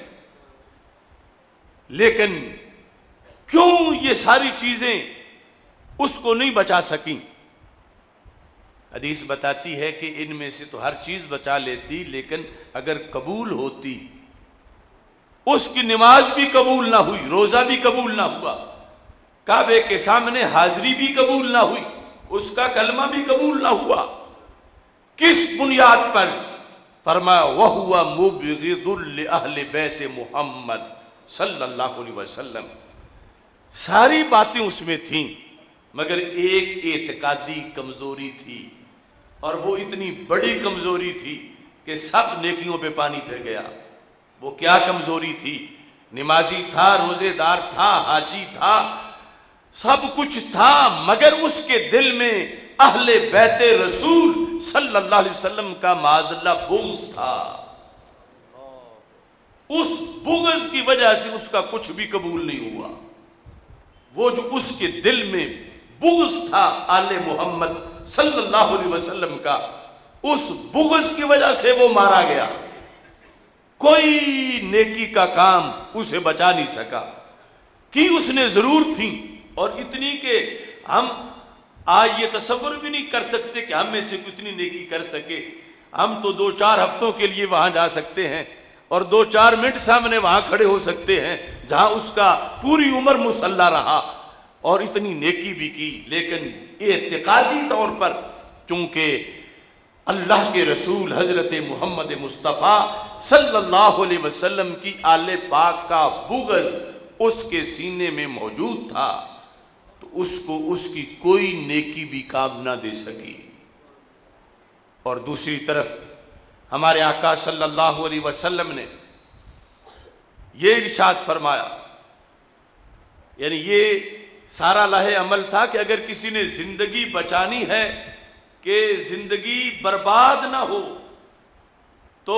لیکن کیوں یہ ساری چیزیں اس کو نہیں بچا سکیں؟ حدیث بتاتی ہے کہ ان میں سے تو ہر چیز بچا لیتی، لیکن اگر قبول ہوتی، اس کی نماز بھی قبول نہ ہوئی، روزہ بھی قبول نہ ہوا، کعبے کے سامنے حاضری بھی قبول نہ ہوئی، اس کا کلمہ بھی قبول نہ ہوا، کس بنیاد پر؟ فرمایا وَهُوَ مُبْغِضٌ لِأَهْلِ بَيْتِ محمد صلی اللہ علیہ وسلم۔ ساری باتیں اس میں تھیں مگر ایک اعتقادی کمزوری تھی، اور وہ اتنی بڑی کمزوری تھی کہ سب نیکیوں پہ پانی پھر گیا۔ وہ کیا کمزوری تھی؟ نمازی تھا، روزے دار تھا، حاجی تھا، سب کچھ تھا، مگر اس کے دل میں اہل بیت رسول صلی اللہ علیہ وسلم کا معاذ اللہ بغض تھا۔ اس بغض کی وجہ سے اس کا کچھ بھی قبول نہیں ہوا. وہ جو اس کے دل میں بغض تھا آل محمد صلی اللہ علیہ وسلم کا، اس بغض کی وجہ سے وہ مارا گیا. کوئی نیکی کا کام اسے بچا نہیں سکا. کی اس نے ضرور تھی، اور اتنی کہ ہم آج یہ تصور بھی نہیں کر سکتے کہ ہم میں سے کتنی نیکی کر سکے. ہم تو 2-4 ہفتوں کے لیے وہاں جا سکتے ہیں اور 2-4 منٹ سامنے وہاں کھڑے ہو سکتے ہیں جہاں اس کا پوری عمر مصلی رہا اور اتنی نیکی بھی کی. لیکن اعتقادی طور پر چونکہ اللہ کے رسول حضرت محمد مصطفیٰ صلی اللہ علیہ وسلم کی آل پاک کا بغض اس کے سینے میں موجود تھا، تو اس کو اس کی کوئی نیکی بھی کام نہ دے سکی. اور دوسری طرف ہمارے آقا صلی اللہ علیہ وسلم نے یہ ارشاد فرمایا، یعنی یہ سارا لاہ عمل تھا کہ اگر کسی نے زندگی بچانی ہے کہ زندگی برباد نہ ہو تو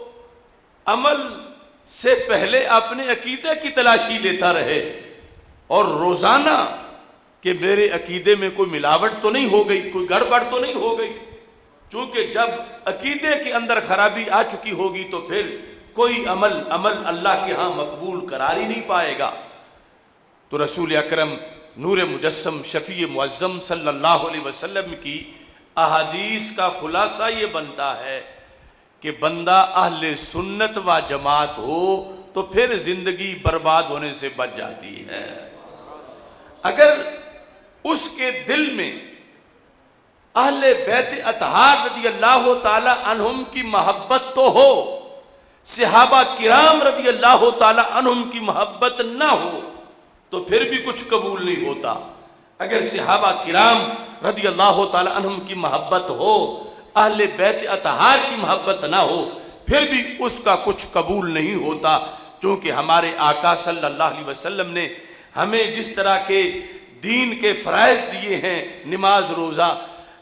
عمل سے پہلے اپنے عقیدے کی تلاشی لیتا رہے، اور روزانہ کہ میرے عقیدے میں کوئی ملاوٹ تو نہیں ہو گئی، کوئی گڑبڑ تو نہیں ہو گئی. چونکہ جب عقیدے کے اندر خرابی آ چکی ہوگی تو پھر کوئی عمل اللہ کے ہاں مقبول قرار ہی نہیں پائے گا. تو رسول اکرم نور مجسم شفیع معظم صلی اللہ علیہ وسلم کی احادیث کا خلاصہ یہ بنتا ہے کہ بندہ اہل سنت و جماعت ہو تو پھر زندگی برباد ہونے سے بچ جاتی ہے. اگر اس کے دل میں اہل بیت اطہار رضی اللہ تعالی عنہم کی محبت تو ہو، صحابہ کرام رضی اللہ تعالی عنہم کی محبت نہ ہو تو پھر بھی کچھ قبول نہیں ہوتا. اگر صحابہ کرام رضی اللہ تعالی عنہم کی محبت ہو، اہل بیت اطہار کی محبت نہ ہو، پھر بھی اس کا کچھ قبول نہیں ہوتا. چونکہ ہمارے آقا صلی اللہ علیہ وسلم نے ہمیں جس طرح کے دین کے فرائض دیے ہیں، نماز روزہ،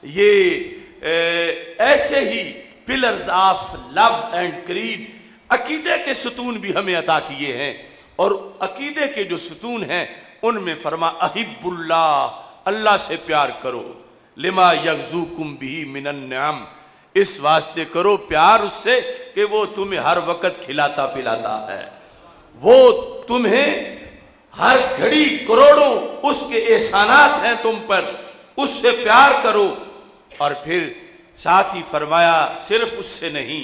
یہ ایسے ہی pillars of love and creed, عقیدے کے ستون بھی ہمیں عطا کیے ہیں. اور عقیدے کے جو ستون ہیں ان میں فرما احب اللہ، اللہ سے پیار کرو، لما یغزوکم بھی من النعم، اس واسطے کرو پیار اس سے کہ وہ تمہیں ہر وقت کھلاتا پلاتا ہے، وہ تمہیں ہر گھڑی کروڑوں اس کے احسانات ہیں تم پر، اس سے پیار کرو. اور پھر ساتھ ہی فرمایا صرف اس سے نہیں،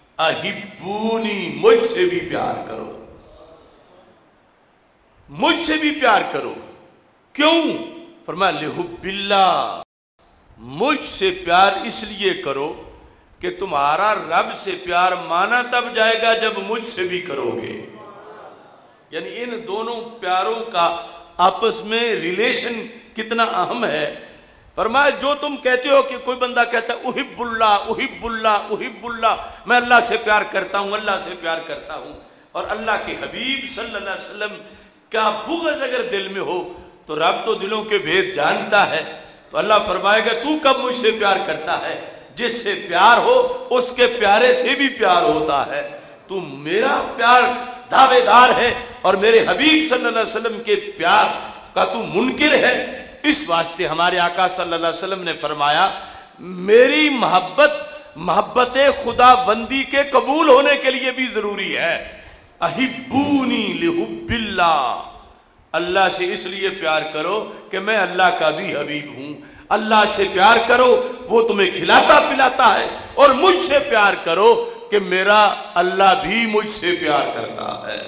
احبونی، مجھ سے بھی پیار کرو، مجھ سے بھی پیار کرو. کیوں؟ فرمایا لحب اللہ، مجھ سے پیار اس لیے کرو کہ تمہارا رب سے پیار مانا تب جائے گا جب مجھ سے بھی کرو گے. یعنی ان دونوں پیاروں کا آپس میں ریلیشن کتنا اہم ہے. فرمایا جو تم کہتے ہو کہ کوئی بندہ کہتا ہے احب اللہ احب اللہ احب اللہ، میں اللہ سے پیار کرتا ہوں، اللہ سے پیار کرتا ہوں، اور اللہ کے حبیب صلی اللہ علیہ وسلم کا بغض اگر دل میں ہو تو رب تو دلوں کے بھید جانتا ہے. تو اللہ فرمائے گا تو کب مجھ سے پیار کرتا ہے؟ جس سے پیار ہو اس کے پیارے سے بھی پیار ہوتا ہے. تو میرا پیار دعوے دار ہے اور میرے حبیب صلی اللہ علیہ وسلم کے پیار کا تو منکر ہے. اس واسطے ہمارے آقا صلی اللہ علیہ وسلم نے فرمایا میری محبت خدا بندی کے قبول ہونے کے لیے بھی ضروری ہے. احبونی لحب اللہ، اللہ سے اس لیے پیار کرو کہ میں اللہ کا بھی حبیب ہوں. اللہ سے پیار کرو، وہ تمہیں کھلاتا پلاتا ہے، اور مجھ سے پیار کرو کہ میرا اللہ بھی مجھ سے پیار کرتا ہے.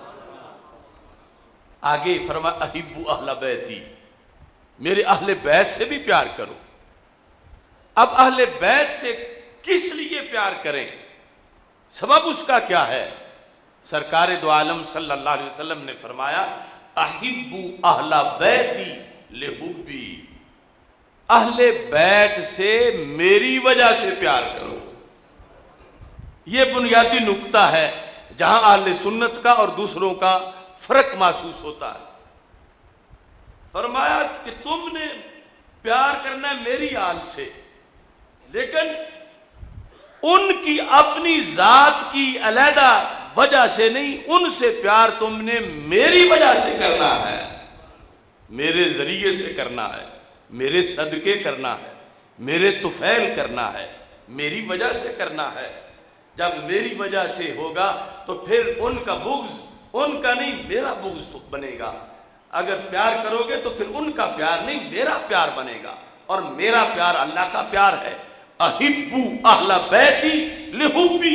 آگے فرما احب اہل بیتی، میرے اہل بیت سے بھی پیار کرو. اب اہل بیت سے کس لیے پیار کریں؟ سبب اس کا کیا ہے؟ سرکار دو عالم صلی اللہ علیہ وسلم نے فرمایا احب اہل بیتی لحبی، اہل بیت سے میری وجہ سے پیار کرو. یہ بنیادی نقطہ ہے جہاں اہل سنت کا اور دوسروں کا فرق محسوس ہوتا ہے. فرمایا کہ تم نے پیار کرنا ہے میری آل سے، لیکن ان کی اپنی ذات کی علیحدہ وجہ سے نہیں، ان سے پیار تم نے میری وجہ سے کرنا ہے، میرے ذریعے سے کرنا ہے، میرے صدقے کرنا ہے، میرے طفیل کرنا ہے، میری وجہ سے کرنا ہے۔ جب میری وجہ سے ہوگا تو پھر ان کا بغض ان کا نہیں میرا بغض بنے گا۔ اگر پیار کرو گے تو پھر ان کا پیار نہیں میرا پیار بنے گا، اور میرا پیار اللہ کا پیار ہے۔ احبو اہل بیتی لحبی،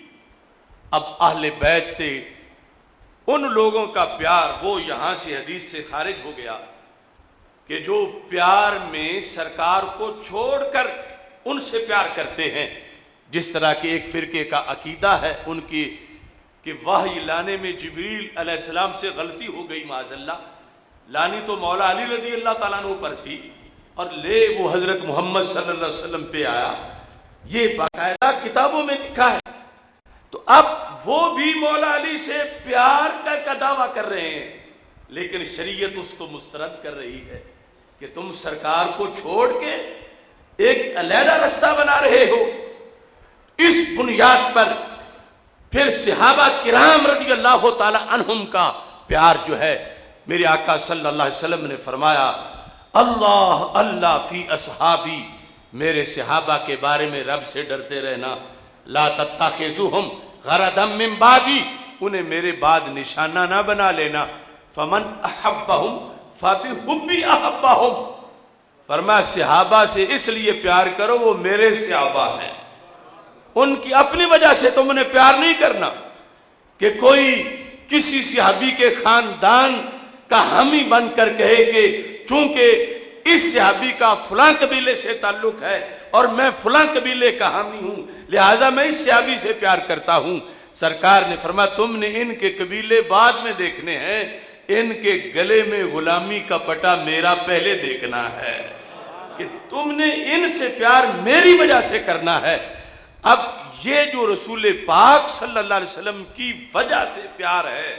اب اہل بیت سے ان لوگوں کا پیار، وہ یہاں سے حدیث سے خارج ہو گیا کہ جو پیار میں سرکار کو چھوڑ کر ان سے پیار کرتے ہیں، جس طرح کہ ایک فرقے کا عقیدہ ہے ان کی کہ وحی لانے میں جبریل علیہ السلام سے غلطی ہو گئی معاذ اللہ، لانی تو مولا علی رضی اللہ تعالیٰ عنہ پر تھی اور لے وہ حضرت محمد صلی اللہ علیہ وسلم پہ آیا، یہ باقاعدہ کتابوں میں لکھا ہے۔ تو اب وہ بھی مولا علی سے پیار کا دعویٰ کر رہے ہیں، لیکن شریعت اس کو مسترد کر رہی ہے کہ تم سرکار کو چھوڑ کے ایک علیحدہ رستہ بنا رہے ہو۔ اس بنیاد پر پھر صحابہ کرام رضی اللہ تعالی عنہم کا پیار جو ہے، میرے آقا صلی اللہ علیہ وسلم نے فرمایا اللہ اللہ فی اصحابی، میرے صحابہ کے بارے میں رب سے ڈرتے رہنا، لا تتخذوہم غرضا من بعدی، انہیں میرے بعد نشانہ نہ بنا لینا، فمن احبہم فبحبی احبہم، فرمایا صحابہ سے اس لیے پیار کرو وہ میرے صحابہ ہیں، ان کی اپنی وجہ سے تم نے پیار نہیں کرنا کہ کوئی کسی صحابی کے خاندان کا حامی بن کر کہے کہ چونکہ اس صحابی کا فلاں قبیلے سے تعلق ہے اور میں فلاں قبیلے کا حامی ہوں لہٰذا میں اس صحابی سے پیار کرتا ہوں۔ سرکار نے فرمایا تم نے ان کے قبیلے بعد میں دیکھنے ہیں، ان کے گلے میں غلامی کا پٹا میرا پہلے دیکھنا ہے کہ تم نے ان سے پیار میری وجہ سے کرنا ہے۔ اب یہ جو رسول پاک صلی اللہ علیہ وسلم کی وجہ سے پیار ہے،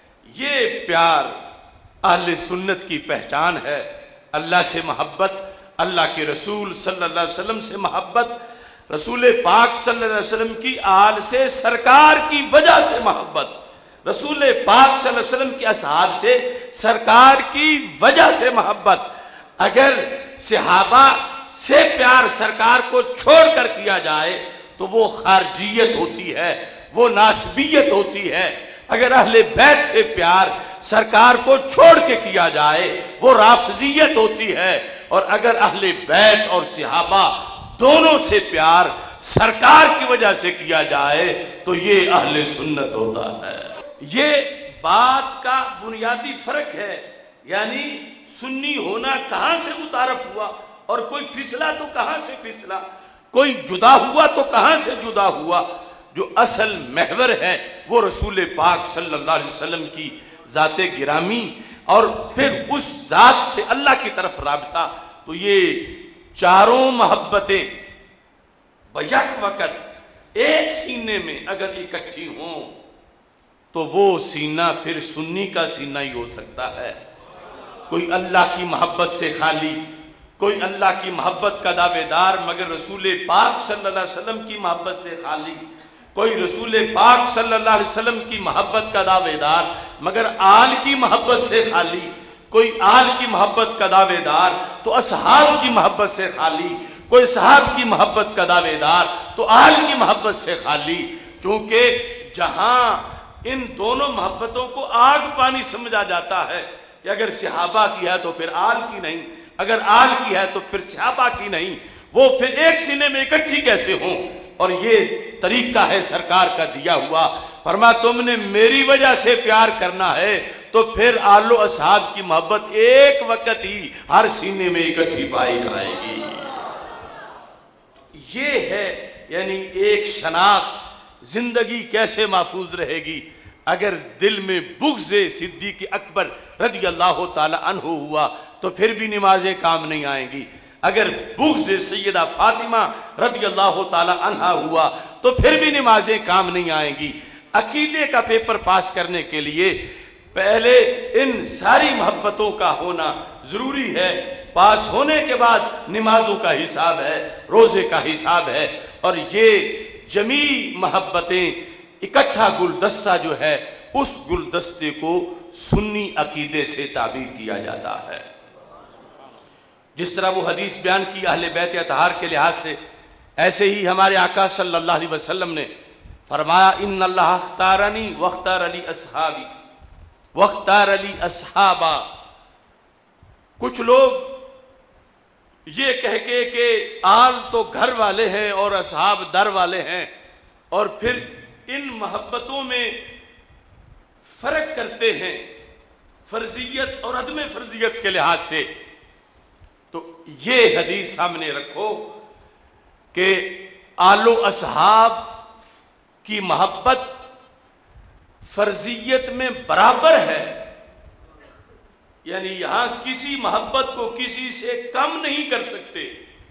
یہ پیار اہل سنت کی پہچان ہے۔ اللہ سے محبت، اللہ کے رسول صلی اللہ علیہ وسلم سے محبت، رسول پاک صلی اللہ علیہ وسلم کی آل سے سرکار کی وجہ سے محبت، رسول پاک صلی اللہ علیہ وسلم کی اصحاب سے سرکار کی وجہ سے محبت۔ اگر صحابہ سے پیار سرکار کو چھوڑ کر کیا جائے تو وہ خارجیت ہوتی ہے، وہ ناسبیت ہوتی ہے۔ اگر اہل بیت سے پیار سرکار کو چھوڑ کے کیا جائے وہ رافضیت ہوتی ہے، اور اگر اہل بیت اور صحابہ دونوں سے پیار سرکار کی وجہ سے کیا جائے تو یہ اہل سنت ہوتا ہے۔ یہ بات کا بنیادی فرق ہے، یعنی سنی ہونا کہاں سے متعارف ہوا، اور کوئی پھسلا تو کہاں سے پھسلا، کوئی جدا ہوا تو کہاں سے جدا ہوا۔ جو اصل محور ہے وہ رسول پاک صلی اللہ علیہ وسلم کی ذات گرامی اور پھر اس ذات سے اللہ کی طرف رابطہ، تو یہ چاروں محبتیں بیک وقت ایک سینے میں اگر اکٹھی ہوں تو وہ سینہ پھر سنی کا سینہ ہی ہو سکتا ہے۔ کوئی اللہ کی محبت سے خالی، کوئی اللہ کی محبت کا دعوے دار مگر رسول پاک صلی اللہ علیہ وسلم کی محبت سے خالی، کوئی رسول پاک صلی اللہ علیہ وسلم کی محبت کا دعوے دار مگر آل کی محبت سے خالی، کوئی آل کی محبت کا دعوے دار تو اصحاب کی محبت سے خالی، کوئی صحاب کی محبت کا دعوے دار تو آل کی محبت سے خالی۔ چونکہ جہاں ان دونوں محبتوں کو آگ پانی سمجھا جاتا ہے کہ اگر صحابہ کی ہے تو پھر آل کی نہیں، اگر آل کی ہے تو پھر صحابہ کی نہیں، وہ پھر ایک سینے میں اکٹھی کیسے ہوں؟ اور یہ طریقہ ہے سرکار کا دیا ہوا۔ فرمایا تم نے میری وجہ سے پیار کرنا ہے تو پھر آل و اصحاب کی محبت ایک وقت ہی ہر سینے میں اکٹھی پائی جائے گی۔ یہ ہے یعنی ایک شناخت، زندگی کیسے محفوظ رہے گی اگر دل میں بغض صدیق اکبر رضی اللہ تعالی عنہ ہوا تو پھر بھی نمازیں کام نہیں آئیں گی، اگر بغض سیدہ فاطمہ رضی اللہ تعالی عنہ ہوا تو پھر بھی نمازیں کام نہیں آئیں گی۔ عقیدے کا پیپر پاس کرنے کے لیے پہلے ان ساری محبتوں کا ہونا ضروری ہے، پاس ہونے کے بعد نمازوں کا حساب ہے، روزے کا حساب ہے، اور یہ جمیع محبتیں اکٹھا گلدستہ جو ہے اس گلدستے کو سنی عقیدے سے تعبیر کیا جاتا ہے. جس طرح وہ حدیث بیان کی اہل بیت اطہار کے لحاظ سے، ایسے ہی ہمارے آقا صلی اللہ علیہ وسلم نے فرمایا ان اللہ اختارنی واختار لی اصحابی واختار لی اصحابا. کچھ لوگ یہ کہہ کے کہ آل تو گھر والے ہیں اور اصحاب در والے ہیں، اور پھر ان محبتوں میں فرق کرتے ہیں فرضیت اور عدم فرضیت کے لحاظ سے. تو یہ حدیث سامنے رکھو کہ آل و اصحاب کی محبت فرضیت میں برابر ہے، یعنی یہاں کسی محبت کو کسی سے کم نہیں کر سکتے،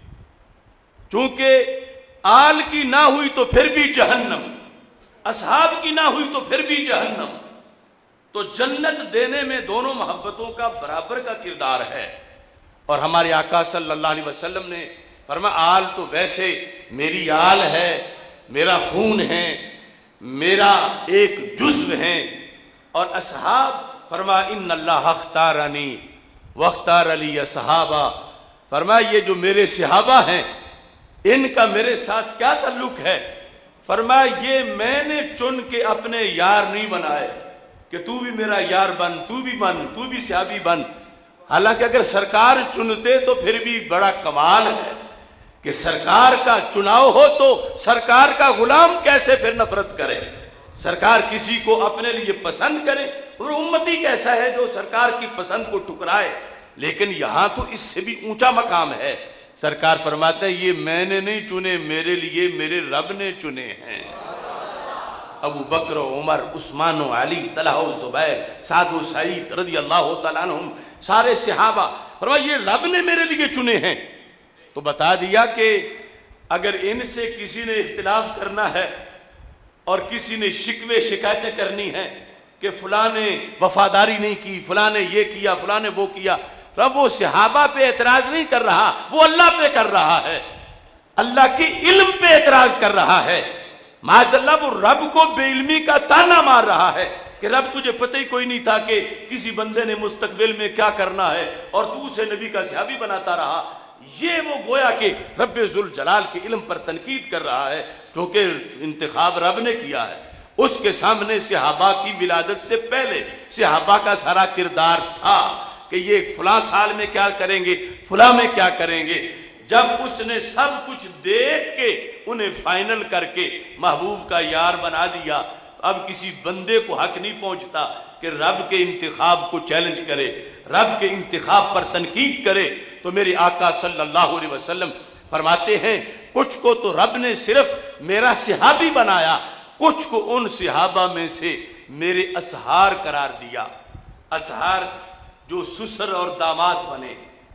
چونکہ آل کی نہ ہوئی تو پھر بھی جہنم، اصحاب کی نہ ہوئی تو پھر بھی جہنم. تو جنت دینے میں دونوں محبتوں کا برابر کا کردار ہے. اور ہمارے آقا صلی اللہ علیہ وسلم نے فرمایا آل تو ویسے میری آل ہے، میرا خون ہے، میرا ایک جزو ہے، اور اصحاب فرمایا ان اللہ اختارنی واختار لی اصحابا. فرمایا یہ جو میرے صحابہ ہیں ان کا میرے ساتھ کیا تعلق ہے؟ فرمایا یہ میں نے چن کے اپنے یار نہیں بنائے کہ تو بھی میرا یار بن، تو بھی بن، تو بھی صحابی بن. حالانکہ اگر سرکار چنتے تو پھر بھی بڑا کمال ہے کہ سرکار کا چناؤ ہو تو سرکار کا غلام کیسے پھر نفرت کرے، سرکار کسی کو اپنے لیے پسند کرے. اور امتی کیسا ہے جو سرکار کی پسند کو ٹکرائے. لیکن یہاں تو اس سے بھی اونچا مقام ہے. سرکار فرماتے ہیں یہ میں نے نہیں چنے، میرے لیے میرے رب نے چنے ہیں. ابو بکر و عمر، عثمان و علی، طلحہ و زبیر، سعد و سعید رضی اللہ تعالیٰ عنہم، سارے صحابہ، فرمایا یہ رب نے میرے لیے چنے ہیں. تو بتا دیا کہ اگر ان سے کسی نے اختلاف کرنا ہے اور کسی نے شکوے شکایتیں کرنی ہیں کہ فلاں نے وفاداری نہیں کی، فلاں نے یہ کیا، فلاں نے وہ کیا، رب وہ صحابہ پہ اعتراض نہیں کر رہا، وہ اللہ پہ کر رہا ہے، اللہ کے علم پہ اعتراض کر رہا ہے. معاذ اللہ وہ رب کو بے علمی کا تانا مار رہا ہے کہ رب تجھے پتہ ہی کوئی نہیں تھا کہ کسی بندے نے مستقبل میں کیا کرنا ہے اور تو اسے نبی کا صحابی بناتا رہا. یہ وہ گویا کہ رب ذوالجلال کے علم پر تنقید کر رہا ہے، کیونکہ انتخاب رب نے کیا ہے. اس کے سامنے صحابہ کی ولادت سے پہلے صحابہ کا سارا کردار تھا کہ یہ فلاں سال میں کیا کریں گے، فلاں میں کیا کریں گے. جب اس نے سب کچھ دیکھ کے انہیں فائنل کر کے محبوب کا یار بنا دیا، تو اب کسی بندے کو حق نہیں پہنچتا کہ رب کے انتخاب کو چیلنج کرے، رب کے انتخاب پر تنقید کرے. تو میرے آقا صلی اللہ علیہ وسلم فرماتے ہیں کچھ کو تو رب نے صرف میرا صحابی بنایا، کچھ کو ان صحابہ میں سے میرے اصحار قرار دیا. اصحار جو سسر اور داماد بنے،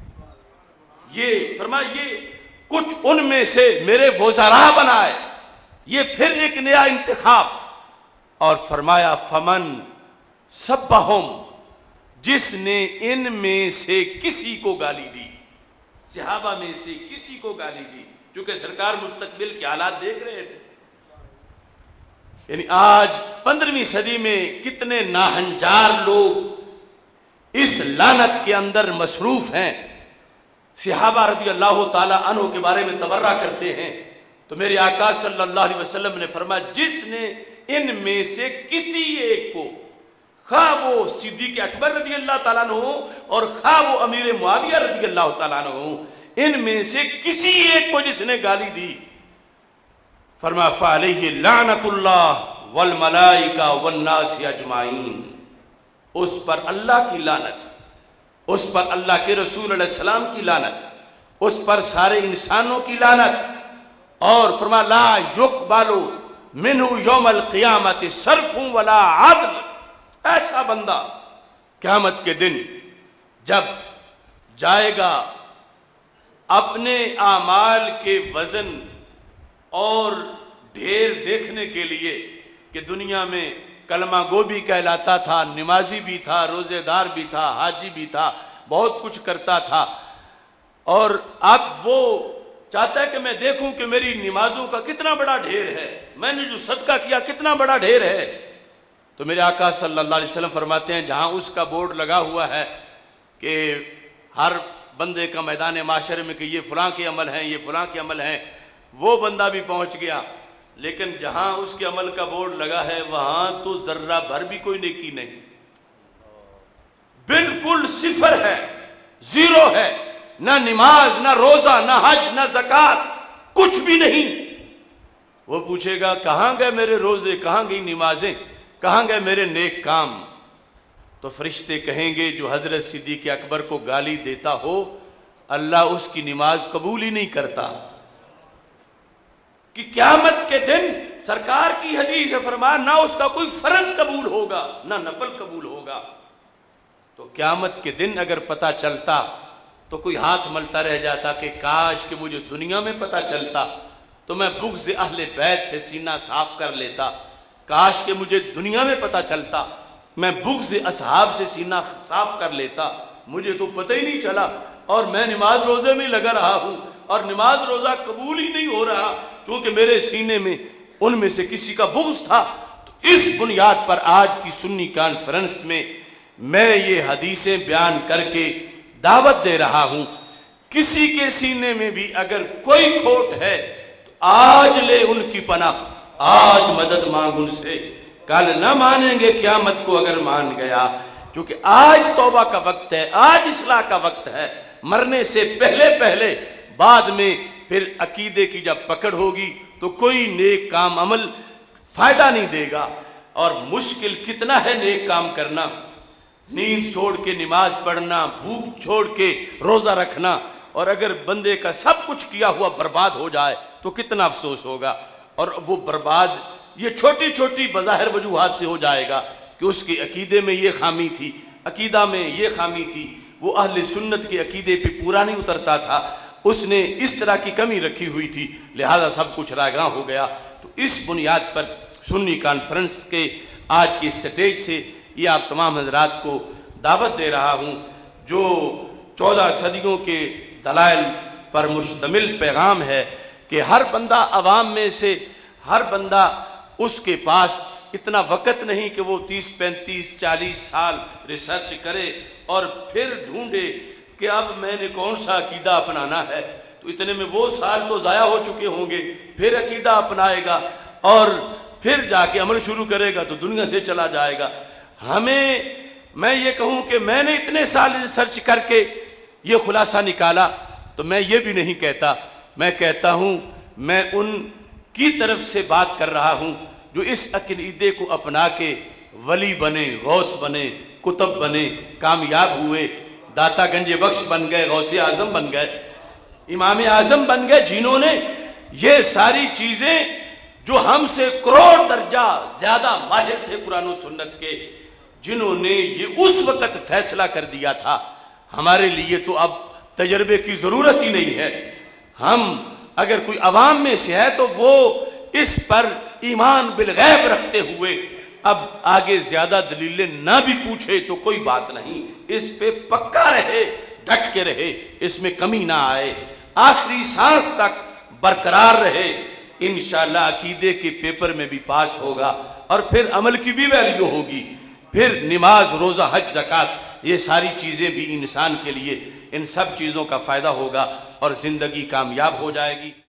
یہ فرمایا یہ کچھ ان میں سے میرے وزراء بنائے، یہ پھر ایک نیا انتخاب. اور فرمایا فمن سبہم، جس نے ان میں سے کسی کو گالی دی، صحابہ میں سے کسی کو گالی دی، چونکہ سرکار مستقبل کے حالات دیکھ رہے تھے. یعنی آج 15ویں صدی میں کتنے ناہنجار لوگ اس لعنت کے اندر مصروف ہیں، صحابہ رضی اللہ تعالیٰ عنہ کے بارے میں تبرہ کرتے ہیں. تو میرے آقا صلی اللہ علیہ وسلم نے فرمایا جس نے ان میں سے کسی ایک کو، خواہ وہ صدیق اکبر رضی اللہ تعالیٰ عنہ ہو اور خواہ وہ امیر معاویہ رضی اللہ تعالیٰ عنہ ہو، ان میں سے کسی ایک کو جس نے گالی دی، فرمایا فعلیہ لعنت اللہ والملائکہ والناس اجمعین، اس پر اللہ کی لعنت، اس پر اللہ کے رسول علیہ السلام کی لعنت، اس پر سارے انسانوں کی لعنت. اور فرمایا لا یقبل منہ یوم القیامت صرف ولا عدل، ایسا بندہ قیامت کے دن جب جائے گا اپنے اعمال کے وزن اور ڈھیر دیکھنے کے لیے کہ دنیا میں کلمہ گو بھی کہلاتا تھا، نمازی بھی تھا، روزے دار بھی تھا، حاجی بھی تھا، بہت کچھ کرتا تھا، اور اب وہ چاہتا ہے کہ میں دیکھوں کہ میری نمازوں کا کتنا بڑا ڈھیر ہے، میں نے جو صدقہ کیا کتنا بڑا ڈھیر ہے۔ تو میرے آقا صلی اللہ علیہ وسلم فرماتے ہیں جہاں اس کا بورڈ لگا ہوا ہے کہ ہر بندے کا میدان معاشرے میں کہ یہ فلاں کے عمل ہیں، یہ فلاں کے عمل ہیں، وہ بندہ بھی پہنچ گیا، لیکن جہاں اس کے عمل کا بورڈ لگا ہے وہاں تو ذرہ بھر بھی کوئی نیکی نہیں، بالکل صفر ہے، زیرو ہے، نہ نماز، نہ روزہ، نہ حج، نہ زکوٰۃ، کچھ بھی نہیں۔ وہ پوچھے گا کہاں گئے میرے روزے، کہاں گئی نمازیں، کہاں گئے میرے نیک کام؟ تو فرشتے کہیں گے جو حضرت صدیق اکبر کو گالی دیتا ہو اللہ اس کی نماز قبول ہی نہیں کرتا۔ کہ قیامت کے دن سرکار کی حدیث ہے، فرمایا نہ اس کا کوئی فرض قبول ہوگا نہ نفل قبول ہوگا۔ تو قیامت کے دن اگر پتہ چلتا تو کوئی ہاتھ ملتا رہ جاتا کہ کاش کہ مجھے دنیا میں پتہ چلتا تو میں بغض اہل بیت سے سینہ صاف کر لیتا، کاش کہ مجھے دنیا میں پتہ چلتا میں بغض اصحاب سے سینہ صاف کر لیتا، مجھے تو پتہ ہی نہیں چلا اور میں نماز روزے میں لگا رہا ہوں اور نماز روزہ قبول ہی نہیں ہو رہا کیونکہ میرے سینے میں ان میں سے کسی کا بغض تھا۔ تو اس بنیاد پر آج کی سنی کانفرنس میں میں یہ حدیثیں بیان کر کے دعوت دے رہا ہوں، کسی کے سینے میں بھی اگر کوئی کھوٹ ہے تو آج لے ان کی پناہ، آج مدد مانگ ان سے، کل نہ مانیں گے قیامت کو اگر مان گیا، کیونکہ آج توبہ کا وقت ہے، آج اصلاح کا وقت ہے، مرنے سے پہلے پہلے، بعد میں پھر عقیدے کی جب پکڑ ہوگی تو کوئی نیک کام عمل فائدہ نہیں دے گا۔ اور مشکل کتنا ہے نیک کام کرنا، نیند چھوڑ کے نماز پڑھنا، بھوک چھوڑ کے روزہ رکھنا، اور اگر بندے کا سب کچھ کیا ہوا برباد ہو جائے تو کتنا افسوس ہوگا۔ اور وہ برباد یہ چھوٹی چھوٹی بظاہر وجوہات سے ہو جائے گا کہ اس کے عقیدے میں یہ خامی تھی، عقیدہ میں یہ خامی تھی، وہ اہل سنت کے عقیدے پہ پورا نہیں اترتا تھا، اس نے اس طرح کی کمی رکھی ہوئی تھی، لہذا سب کچھ رائگاں ہو گیا۔ تو اس بنیاد پر سنی کانفرنس کے آج کی سٹیج سے یہ آپ تمام حضرات کو دعوت دے رہا ہوں، جو 14 صدیوں کے دلائل پر مشتمل پیغام ہے کہ ہر بندہ عوام میں سے، ہر بندہ اس کے پاس اتنا وقت نہیں کہ وہ 30 35 40 سال ریسرچ کرے اور پھر ڈھونڈے کہ اب میں نے کون سا عقیدہ اپنانا ہے، تو اتنے میں وہ سال تو ضائع ہو چکے ہوں گے، پھر عقیدہ اپنائے گا اور پھر جا کے عمل شروع کرے گا تو دنیا سے چلا جائے گا۔ میں یہ کہوں کہ میں نے اتنے سال ریسرچ کر کے یہ خلاصہ نکالا تو میں یہ بھی نہیں کہتا، میں کہتا ہوں میں ان کی طرف سے بات کر رہا ہوں جو اس عقیدے کو اپنا کے ولی بنے، غوث بنے، کتب بنے، کامیاب ہوئے، داتا گنج بخش بن گئے، غوث اعظم بن گئے، امام اعظم بن گئے، جنہوں نے یہ ساری چیزیں جو ہم سے کروڑ درجہ زیادہ ماہر تھے قرآن و سنت کے، جنہوں نے یہ اس وقت فیصلہ کر دیا تھا، ہمارے لیے تو اب تجربے کی ضرورت ہی نہیں ہے۔ ہم اگر کوئی عوام میں سے ہے تو وہ اس پر ایمان بالغیب رکھتے ہوئے اب آگے زیادہ دلیلیں نہ بھی پوچھے تو کوئی بات نہیں، اس پہ پکا رہے، ڈٹ کے رہے، اس میں کمی نہ آئے، آخری سانس تک برقرار رہے، انشاءاللہ عقیدے کے پیپر میں بھی پاس ہوگا اور پھر عمل کی بھی ویلیو ہوگی، پھر نماز، روزہ، حج، زکوٰۃ، یہ ساری چیزیں بھی انسان کے لیے ان سب چیزوں کا فائدہ ہوگا اور زندگی کامیاب ہو جائے گی۔